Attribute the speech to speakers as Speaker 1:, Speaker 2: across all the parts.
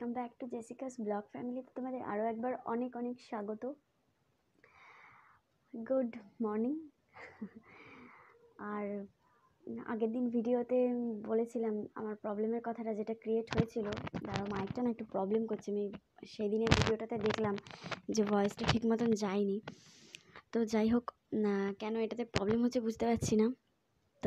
Speaker 1: Welcome back to Jessica's blog ফ্যামিলিতে তোমাদের আরও একবার অনেক অনেক স্বাগত। Good morning. আর আগের দিন ভিডিওতে বলেছিলাম আমার প্রবলেমের কথাটা, যেটা ক্রিয়েট হয়েছিল। দাঁড়াও, মাইকটা না একটু প্রবলেম করছে। আমি সেই দিনের ভিডিওটাতে দেখলাম যে ভয়েসটা ঠিক মতন যায়নি। তো যাই হোক, কেন এটাতে প্রবলেম হচ্ছে বুঝতে পারছি না। তো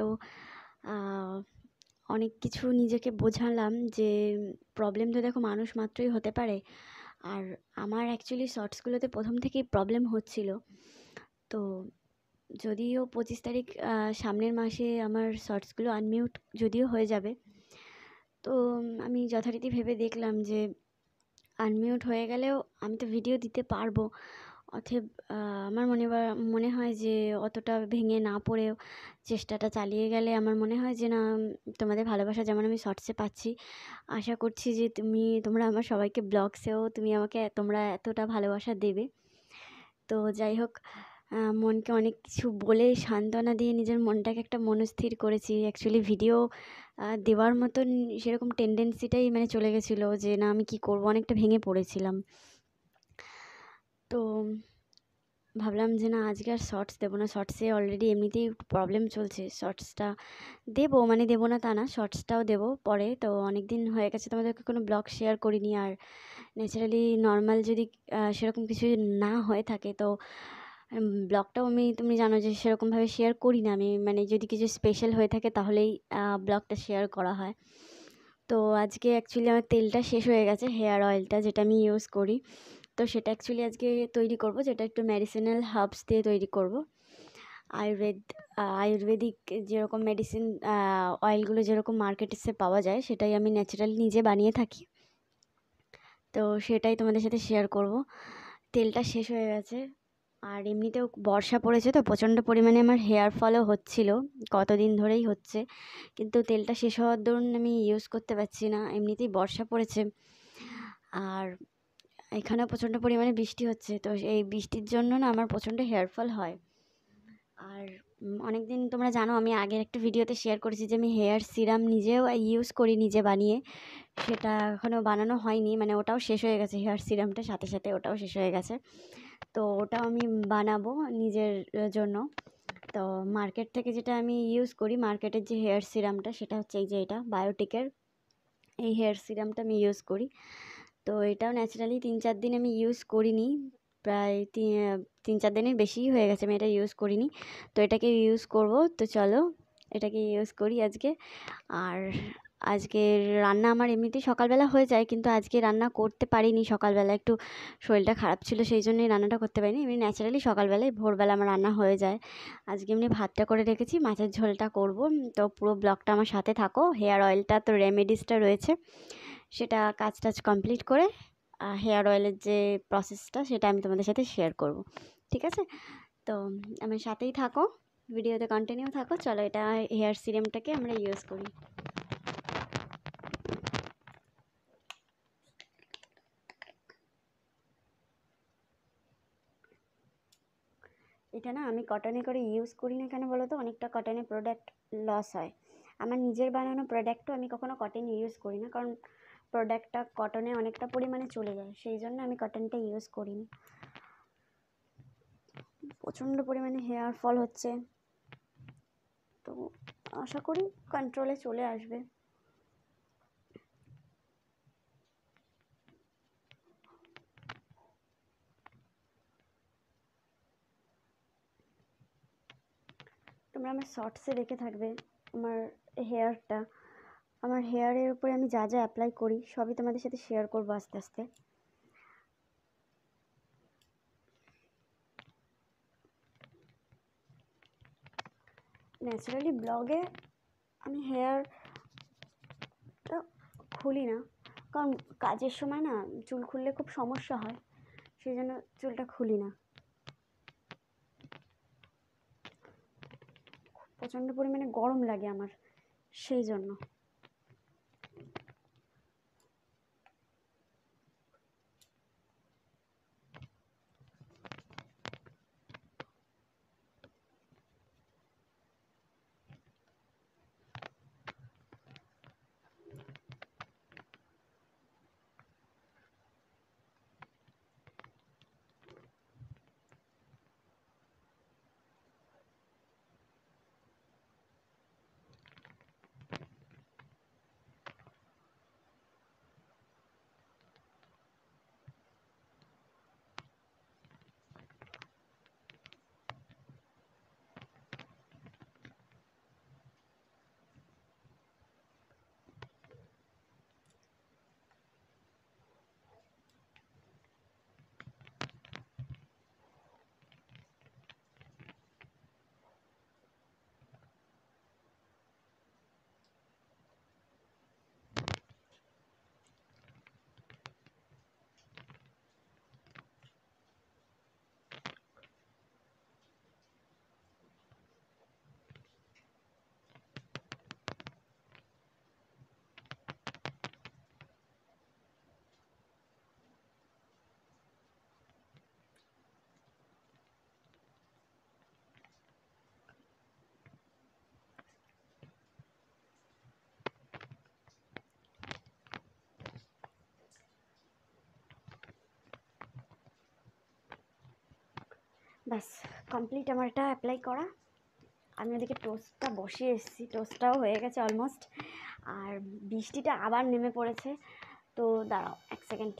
Speaker 1: অনেক কিছু নিজেকে বোঝালাম যে প্রবলেম তো দেখো মানুষ মাত্রই হতে পারে। আর আমার অ্যাকচুয়ালি শর্টসগুলোতে প্রথম থেকেই প্রবলেম হচ্ছিল। তো যদিও 25 তারিখ সামনের মাসে আমার শর্টসগুলো আনমিউট যদিও হয়ে যাবে, তো আমি যথারীতি ভেবে দেখলাম যে আনমিউট হয়ে গেলেও আমি তো ভিডিও দিতে পারবো। অতএব আমার মনে হয় যে অতটা ভেঙে না পড়েও চেষ্টাটা চালিয়ে গেলে আমার মনে হয় যে না, তোমাদের ভালোবাসা যেমন আমি শর্টসে পাচ্ছি, আশা করছি যে তোমরা আমার সবাইকে ব্লগসেও তোমরা এতটা ভালোবাসা দেবে। তো যাই হোক, মনকে অনেক কিছু বলে সান্ত্বনা দিয়ে নিজের মনটাকে একটা মনস্থির করেছি। অ্যাকচুয়ালি ভিডিও দেওয়ার মতন সেরকম টেন্ডেন্সিটাই চলে গেছিলো যে না, আমি কি করব, অনেকটা ভেঙে পড়েছিলাম। তো ভাবলাম যে না, আজকে আর শর্টস দেবো না। শর্টসে অলরেডি এমনিতেই প্রবলেম চলছে, শর্টসটা দেবো দেবো না তা না, শর্টসটাও দেবো পরে। তো অনেক দিন হয়ে গেছে তোমাদেরকে কোনো ব্লগ শেয়ার করিনি। আর ন্যাচারালি নর্মাল যদি সেরকম কিছু না হয়ে থাকে তো ব্লগটাও তুমি জানো যে সেরকমভাবে শেয়ার করি না আমি। যদি কিছু স্পেশাল হয়ে থাকে তাহলেই ব্লগটা শেয়ার করা হয়। তো আজকে অ্যাকচুয়ালি আমার তেলটা শেষ হয়ে গেছে, হেয়ার অয়েলটা যেটা আমি ইউজ করি। তো সেটা অ্যাকচুয়ালি আজকে তৈরি করব, যেটা একটু মেডিসিনাল হার্বস দিয়ে তৈরি করব। আয়ুর্বেদিক যেরকম মেডিসিন অয়েলগুলো যেরকম মার্কেটে পাওয়া যায়, সেটাই আমি ন্যাচারালি নিজে বানিয়ে থাকি। তো সেটাই তোমাদের সাথে শেয়ার করব। তেলটা শেষ হয়ে গেছে। আর এমনিতেও বর্ষা পড়েছে, তো প্রচণ্ড পরিমাণে আমার হেয়ার ফলও হচ্ছিল, কতদিন ধরেই হচ্ছে। কিন্তু তেলটা শেষ হওয়ার দরুন আমি ইউজ করতে পারছি না। এমনিতেই বর্ষা পড়েছে আর এখানেও প্রচণ্ড পরিমাণে বৃষ্টি হচ্ছে। তো এই বৃষ্টির জন্য না আমার প্রচণ্ড হেয়ার ফল হয়। আর অনেক দিন তোমরা জানো, আমি আগের একটা ভিডিওতে শেয়ার করেছি যে আমি হেয়ার সিরাম নিজেও ইউজ করি, নিজে বানিয়ে। সেটা এখনও বানানো হয়নি, ওটাও শেষ হয়ে গেছে। হেয়ার সিরামটা সাথে সাথে ওটাও শেষ হয়ে গেছে। তো ওটাও আমি বানাবো নিজের জন্য। তো মার্কেট থেকে যেটা আমি ইউজ করি, মার্কেটের যে হেয়ার সিরামটা, সেটা হচ্ছে এই যে এটা বায়োটিকের এই হেয়ার সিরামটা আমি ইউজ করি। তো এটাও ন্যাচারালি 3-4 দিন আমি ইউজ করিনি, প্রায় 3-4 দিনের বেশিই হয়ে গেছে আমি এটা ইউজ করিনি। তো এটাকে ইউজ করব। তো চলো এটাকে ইউজ করি আজকে। আর আজকে রান্না আমার এমনিতেই সকালবেলা হয়ে যায়, কিন্তু আজকে রান্না করতে পারিনি। সকালবেলা একটু শরীরটা খারাপ ছিল, সেই জন্যই রান্নাটা করতে পারিনি। এমনি ন্যাচারালি সকালবেলায় ভোরবেলা আমার রান্না হয়ে যায়। আজকে এমনি ভাতটা করে রেখেছি, মাছের ঝোলটা করব। তো পুরো ব্লগটা আমার সাথে থাকো। হেয়ার অয়েলটা তো রেমেডিসটা রয়েছে, সেটা কাজ কমপ্লিট করে হেয়ার অয়েলের যে প্রসেসটা সেটা আমি তোমাদের সাথে শেয়ার করব, ঠিক আছে? তো আমার সাথেই থাকো, ভিডিওতে কন্টিনিউ থাকো। চলো এটা হেয়ার সিরামটাকে আমরা ইউজ করি। এটা না আমি কটনে করে ইউজ করি না, কেন বলো তো? অনেকটা কটনের প্রোডাক্ট লস হয়। আমার নিজের বানানো প্রোডাক্টও আমি কখনো কটন ইউজ করি না, কারণ প্রোডাক্টটা কটনে অনেকটা পরিমাণে চলে যায়, সেই জন্য আমি কটনটা ইউজ করি না। প্রচণ্ড পরিমাণে হেয়ার ফল হচ্ছে, তো আশা করি কন্ট্রোলে চলে আসবে। তোমরা আমার শর্টসে দেখে থাকবে আমার হেয়ারটা, আমার হেয়ারের উপরে আমি যা যা অ্যাপ্লাই করি সবই তোমাদের সাথে শেয়ার করবো আস্তে আস্তে। ন্যাচারালি ব্লগে আমি হেয়ারটা খুলি না, কারণ কাজের সময় না চুল খুললে খুব সমস্যা হয়, সেই জন্য চুলটা খুলি না। প্রচণ্ড পরিমাণে গরম লাগে আমার, সেই জন্য। ব্যাস কমপ্লিট আমার এটা অ্যাপ্লাই করা। আমি ওদিকে টোস্টটা বসিয়ে এসেছি, টোস্টটাও হয়ে গেছে অলমোস্ট। আর বৃষ্টিটা আবার নেমে পড়েছে, তো দাঁড়াও 1 সেকেন্ড।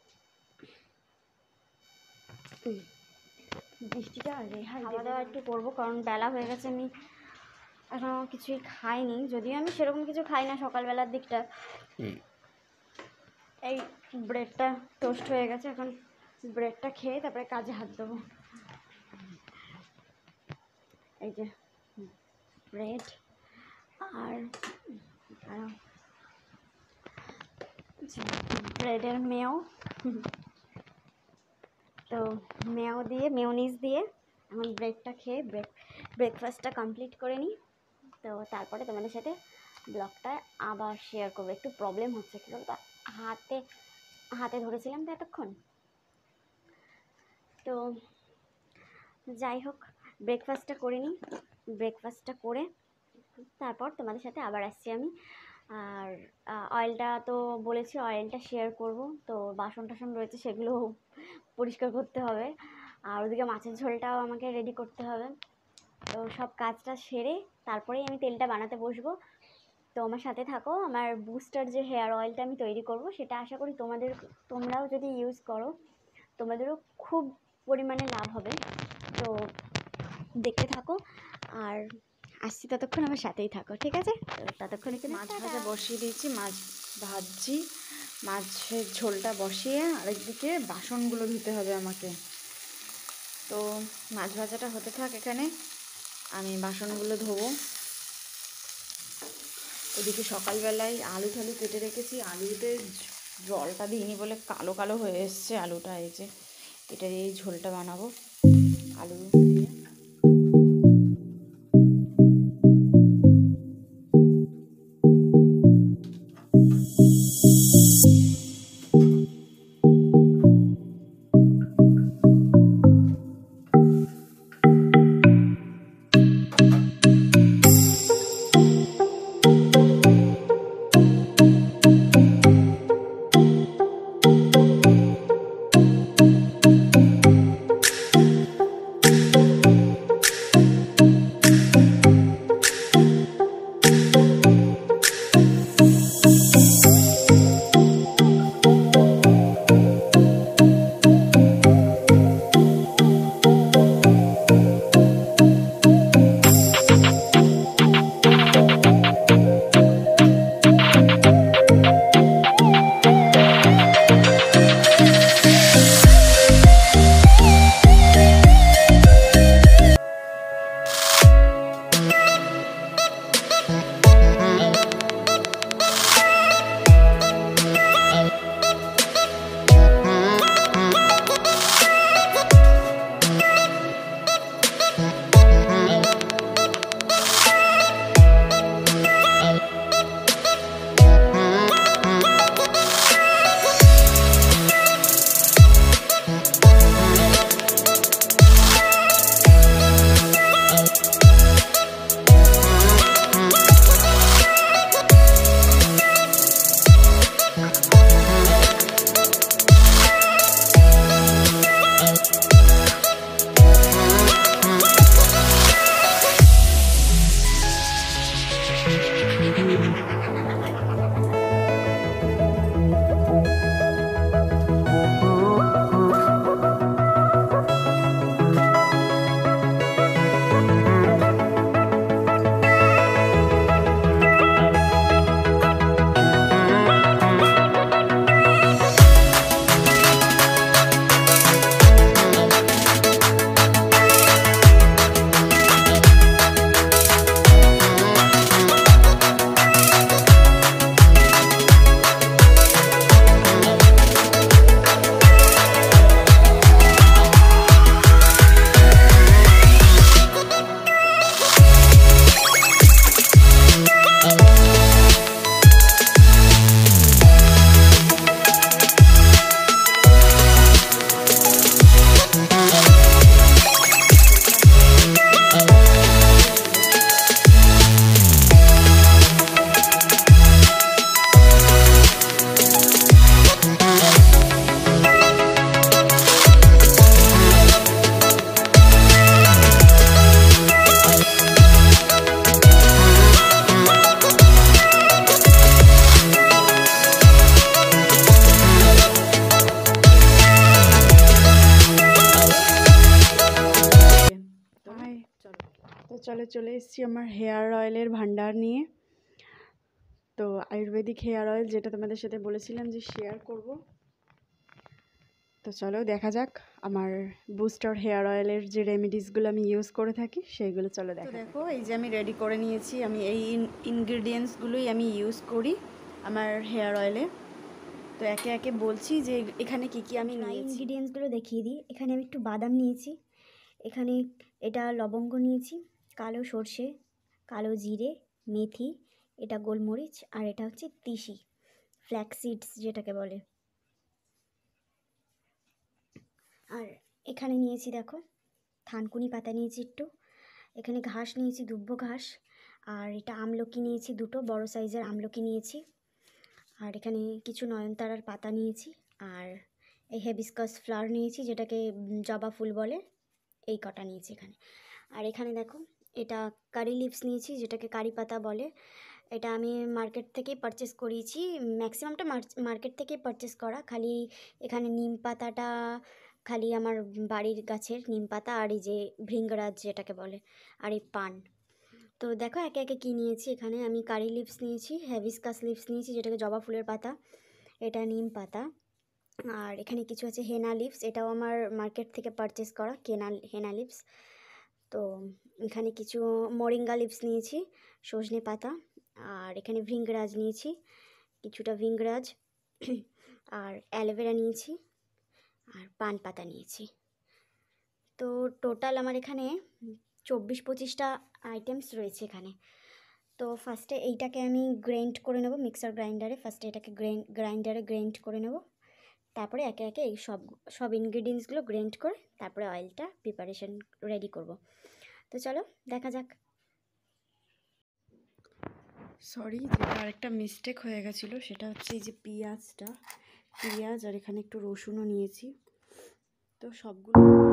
Speaker 1: বৃষ্টিটা রেহাই, খাওয়া দাওয়া একটু করবো কারণ বেলা হয়ে গেছে। আমি এখনও কিছুই খাইনি, যদিও আমি সেরকম কিছু খাই না সকালবেলার দিকটা। এই ব্রেডটা টোস্ট হয়ে গেছে, এখন ব্রেডটা খেয়ে তারপরে কাজে হাত দেবো। এই যে ব্রেড আর ব্রেডের মেয়, তো মেয় দিয়ে মেয়োনিজ দিয়ে এখন ব্রেডটা খেয়ে ব্রেকফাস্টটা কমপ্লিট করে নিই। তো তারপরে তোমাদের সাথে ব্লগটা আবার শেয়ার করবো। একটু প্রবলেম হচ্ছে কি বলতো, হাতে ধরেছিলাম তো এতক্ষণ। তো যাই হোক, ব্রেকফাস্টটা করে নিই, ব্রেকফাস্টটা করে তারপর তোমাদের সাথে আবার আসছি আমি। আর অয়েলটা তো বলেছি অয়েলটা শেয়ার করব। তো বাসন টাসন রয়েছে সেগুলো পরিষ্কার করতে হবে, আর ওদিকে মাছের ঝোলটাও আমাকে রেডি করতে হবে। তো সব কাজটা সেরে তারপরেই আমি তেলটা বানাতে বসবো। তো আমার সাথে থাকো। আমার বুস্টার যে হেয়ার অয়েলটা আমি তৈরি করব সেটা আশা করি তোমরাও যদি ইউজ করো তোমাদেরও খুব পরিমাণে লাভ হবে। তো দেখতে থাকো আর আসছি, ততক্ষণ আমার সাথেই থাকো, ঠিক আছে? তো ততক্ষণ একটু
Speaker 2: মাছ ভাজা বসিয়ে দিয়েছি, মাছ ভাজছি, মাছের ঝোলটা বসিয়ে আরেকদিকে বাসনগুলো ধুতে হবে আমাকে। তো মাছ ভাজাটা হতে থাক, এখানে আমি বাসনগুলো ধোবো। ওদিকে সকালবেলায় আলু ঠালু কেটে রেখেছি, আলুতে জলটা দিইনি বলে কালো কালো হয়ে এসছে আলুটা। এই যে এটা এই ঝোলটা বানাবো আলু দিয়ে। চলে এসেছি আমার হেয়ার অয়েলের ভান্ডার নিয়ে। তো আয়ুর্বেদিক হেয়ার অয়েল, যেটা তোমাদের সাথে বলেছিলাম যে শেয়ার করব। তো চলো দেখা যাক আমার বুস্টার হেয়ার অয়েলের যে রেমেডিসগুলো আমি ইউজ করে থাকি সেইগুলো চলো দেখা। তো দেখো, এই যে আমি রেডি করে নিয়েছি, আমি এই ইনগ্রিডিয়েন্টসগুলোই আমি ইউজ করি আমার হেয়ার অয়েলে। তো একে একে বলছি যে এখানে কি কি আমি নিয়েছি।
Speaker 1: ইনগ্রিডিয়েন্টসগুলো দেখিয়ে দিই। এখানে আমি একটু বাদাম নিয়েছি, এখানে এটা লবঙ্গ নিয়েছি, কালো সর্ষে, কালো জিরে, মেথি, এটা গোলমরিচ, আর এটা হচ্ছে তিসি, ফ্ল্যাক্স সিডস যেটাকে বলে। আর এখানে নিয়েছি দেখো থানকুনি পাতা নিয়েছি একটু, এখানে ঘাস নিয়েছি দুব্বো ঘাস, আর এটা আমলকি নিয়েছি দুটো বড় সাইজের আমলকি নিয়েছি, আর এখানে কিছু নয়নতারার পাতা নিয়েছি, আর এই হেবিস্কাস ফ্লাওয়ার নিয়েছি যেটাকে জবা ফুল বলে, এই কটা নিয়েছি এখানে। আর এখানে দেখো এটা কারি লিভস নিয়েছি যেটাকে কারি পাতা বলে, এটা আমি মার্কেট থেকেই পারচেস করিয়েছি, ম্যাক্সিমামটা মার্কেট থেকেই পারচেস করা। খালি এখানে নিম পাতাটা খালি আমার বাড়ির গাছের নিম পাতা, আর এই যে ভৃঙ্গরাজ যেটাকে বলে, আর এই পান। তো দেখো একে একে কী নিয়েছি। এখানে আমি কারি লিভস নিয়েছি, হেবিস্কাস লিভস নিয়েছি যেটাকে জবা ফুলের পাতা, এটা নিম পাতা, আর এখানে কিছু আছে হেনা লিভস, এটাও আমার মার্কেট থেকে পারচেস করা হেনা লিভস। তো এখানে কিছু মোরিঙ্গা লিভস নিয়েছি, সজনে পাতা, আর এখানে ভৃঙ্গরাজ নিয়েছি কিছুটা ভৃঙ্গরাজ, আর অ্যালোভেরা নিয়েছি, আর পান পাতা নিয়েছি। তো টোটাল আমার এখানে 24-25টা আইটেমস রয়েছে এখানে। তো ফার্স্টে এইটাকে আমি গ্রাইন্ড করে নেব মিক্সার গ্রাইন্ডারে, ফার্স্টে এটাকে গ্রাইন্ডারে গ্রাইন্ড করে নেব, তারপরে একে একে এই সব ইনগ্রিডিয়েন্টসগুলো গ্রাইন্ড করে তারপরে অয়েলটা প্রিপারেশন রেডি করব। তো চলো দেখা যাক।
Speaker 2: সরি, যেটা আরেকটা মিস্টেক হয়ে গেছিলো সেটা হচ্ছে এই যে পেঁয়াজ আর এখানে একটু রসুনও নিয়েছি। তো সবগুলো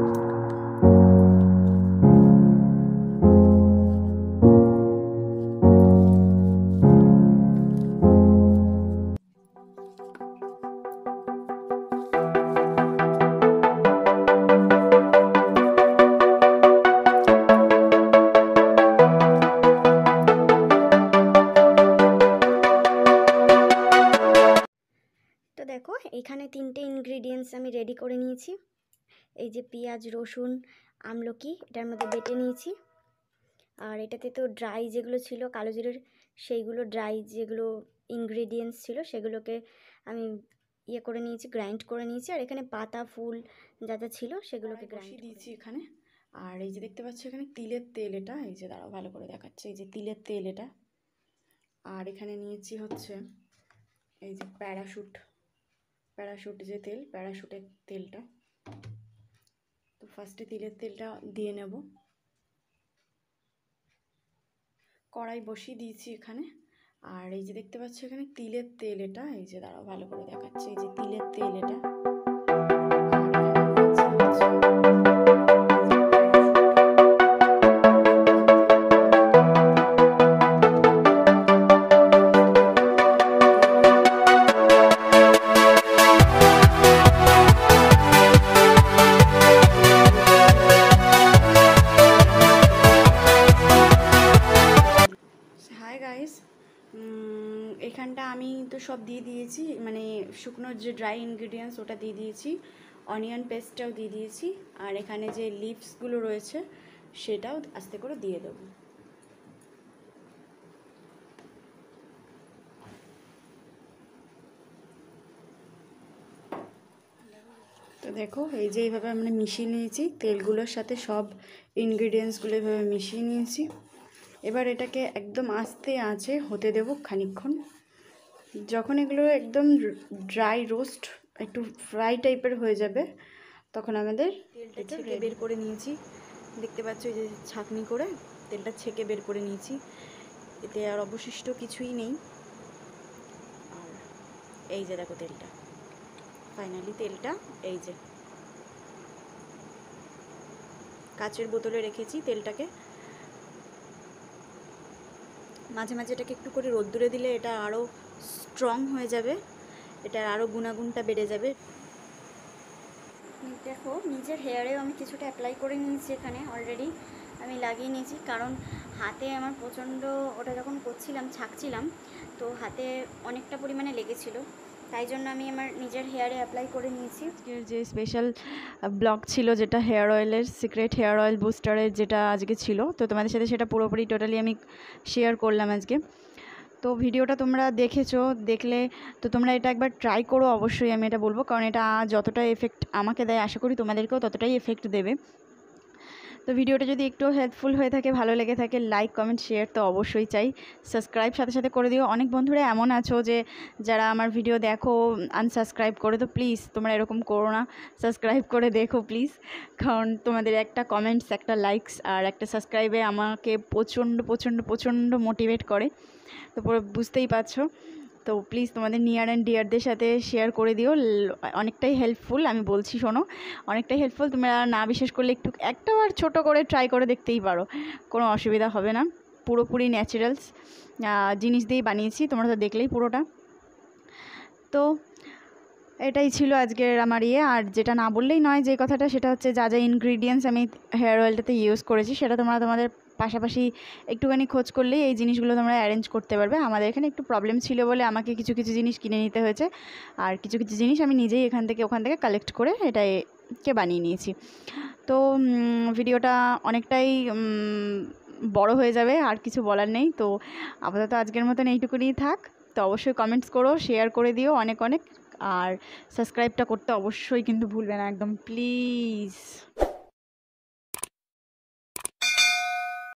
Speaker 1: দেখো এখানে 3টে ইনগ্রিডিয়েন্টস আমি রেডি করে নিয়েছি। এই যে পেঁয়াজ, রসুন, আমলকি এটার মধ্যে বেটে নিয়েছি, আর এটাতে তো ড্রাই যেগুলো ছিল কালো জিরের, সেইগুলো ড্রাই যেগুলো ইনগ্রিডিয়েন্টস ছিল সেগুলোকে আমি ইয়ে করে নিয়েছি, গ্রাইন্ড করে নিয়েছি, আর এখানে পাতা ফুল যা যা ছিল সেগুলোকে গ্রাইন্ড
Speaker 2: দিয়েছি এখানে। আর এই যে দেখতে পাচ্ছ এখানে তিলের তেল, এটা এই যে দাঁড়াও ভালো করে দেখাচ্ছে, এই যে তিলের তেল এটা। আর এখানে নিয়েছি হচ্ছে এই যে প্যারাশুট যে তেল, প্যারাশুটের তেলটা। তো ফার্স্টে তিলের তেলটা দিয়ে নেব, কড়াই বসিয়ে দিয়েছি এখানে। আর এই যে দেখতে পাচ্ছ এখানে তিলের তেল, এটা এই যে দাঁড়াও ভালো করে দেখাচ্ছে, এই যে তিলের তেল এটা। এখানটা আমি তো সব দিয়ে দিয়েছি, মানে শুকনো যে ড্রাই ইনগ্রিডিয়েন্টস ওটা দিয়ে দিয়েছি, অনিয়ন পেস্টটাও দিয়ে দিয়েছি, আর এখানে যে লিভসগুলো রয়েছে সেটাও আস্তে করে দিয়ে দেবো। তো দেখো এই যে এইভাবে আমরা মিশিয়ে নিয়েছি তেলগুলোর সাথে, সব ইনগ্রিডিয়েন্টসগুলো এইভাবে মিশিয়ে নিয়েছি। এবার এটাকে একদম আস্তে আঁচে হতে দেব খানিকক্ষণ। যখন এগুলো একদম ড্রাই রোস্ট, একটু ফ্রাই টাইপের হয়ে যাবে, তখন আমাদের তেলটা ছেঁকে বের করে নিয়েছি। দেখতে পাচ্ছ এই যে ছাঁকনি করে তেলটা ছেঁকে বের করে নিয়েছি, এতে আর অবশিষ্ট কিছুই নেই। আর এই যে দেখো তেলটা, ফাইনালি তেলটা এই যে কাচের বোতলে রেখেছি তেলটাকে। মাঝে মাঝে এটাকে একটু করে রোদ্দুরে দিলে এটা আরও স্ট্রং হয়ে যাবে, এটার আরও গুণাগুণটা বেড়ে যাবে। দেখো
Speaker 1: দেখো নিজের হেয়ারেও আমি কিছুটা অ্যাপ্লাই করে নিয়েছি, এখানে অলরেডি আমি লাগিয়ে নিয়েছি, কারণ হাতে আমার প্রচণ্ড ওটা যখন করছিলাম ছাকছিলাম তো হাতে অনেকটা পরিমাণে লেগেছিলো, তাই জন্য আমি আমার নিজের হেয়ারে অ্যাপ্লাই করে নিয়েছি।
Speaker 2: আজকের যে স্পেশাল ব্লগ ছিল যেটা হেয়ার অয়েলের, সিক্রেট হেয়ার অয়েল বুস্টারের যেটা আজকে ছিল, তো তোমাদের সাথে সেটা পুরোপুরি টোটালি আমি শেয়ার করলাম আজকে। তো ভিডিওটা তোমরা দেখেছো, দেখলে তো তোমরা এটা একবার ট্রাই করো অবশ্যই, আমি এটা বলবো, কারণ এটা যতটা এফেক্ট আমাকে দেয় আশা করি তোমাদেরকেও ততটাই এফেক্ট দেবে। তো ভিডিওটা যদি একটু হেল্পফুল হয়ে থাকে, ভালো লেগে থাকে, লাইক কমেন্ট শেয়ার তো অবশ্যই চাই, সাবস্ক্রাইব সাথে সাথে করে দিও। অনেক বন্ধুরা এমন আছো যে যারা আমার ভিডিও দেখো আনসাবস্ক্রাইব করে, তো প্লিজ তোমরা এরকম করো না, সাবস্ক্রাইব করে দেখো প্লিজ, কারণ তোমাদের একটা কমেন্টস, একটা লাইকস আর একটা সাবস্ক্রাইবে আমাকে প্রচণ্ড প্রচণ্ড প্রচণ্ড মোটিভেট করে, তো পুরো বুঝতেই পারছো। তো প্লিজ তোমাদের নিয়ার অ্যান্ড ডিয়ারদের সাথে শেয়ার করে দিও, অনেকটাই হেল্পফুল, আমি বলছি শোনো, অনেকটাই হেল্পফুল। তোমরা না বিশ্বাস করলে একটাবার ছোটো করে ট্রাই করে দেখতেই পারো, কোনো অসুবিধা হবে না। পুরোপুরি ন্যাচারালস জিনিস দিয়েই বানিয়েছি, তোমরা তো দেখলেই পুরোটা। তো এটাই ছিল আজকের আমার আর যেটা না বললেই নয় যে কথাটা, সেটা হচ্ছে যা যা ইনগ্রিডিয়েন্টস আমি হেয়ার অয়েলটাতে ইউজ করেছি সেটা তোমরা তোমাদের পাশাপাশি একটুখানি খোঁজ করলেই এই জিনিসগুলো তোমরা অ্যারেঞ্জ করতে পারবে। আমাদের এখানে একটু প্রবলেম ছিল বলে আমাকে কিছু কিছু জিনিস কিনে নিতে হয়েছে, আর কিছু কিছু জিনিস আমি নিজেই ওখান থেকে কালেক্ট করে এটাকে বানিয়ে নিয়েছি। তো ভিডিওটা অনেকটাই বড় হয়ে যাবে, আর কিছু বলার নেই। তো আপাতত আজকের মতন এইটুকুনি থাক। তো অবশ্যই কমেন্টস করো, শেয়ার করে দিও অনেক অনেক, আর সাবস্ক্রাইবটা করতে অবশ্যই কিন্তু ভুলবে না একদম, প্লিজ।